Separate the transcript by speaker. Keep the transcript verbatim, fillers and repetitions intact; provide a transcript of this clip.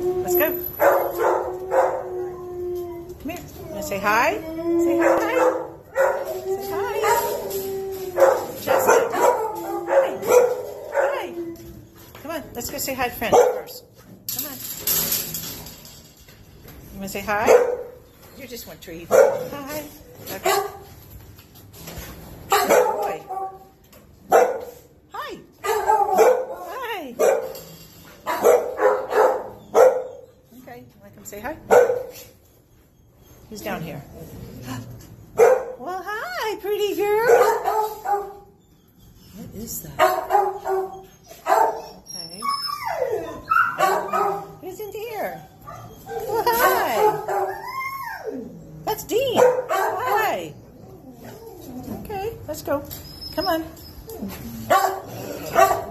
Speaker 1: Let's go. Come here. You want to say hi? Say hi. Say hi. Chestnut. Hi. Hi. Come on. Let's go say hi to friends first. Come on. You want to say hi? You just want treat. Hi. Okay. Good boy. Hi. Hi. Okay. Want to come say hi? Who's down here? Well, hi, pretty girl. What is that? Okay. Who's in here? Well, hi. That's Dean. Hi. Okay, let's go. Come on.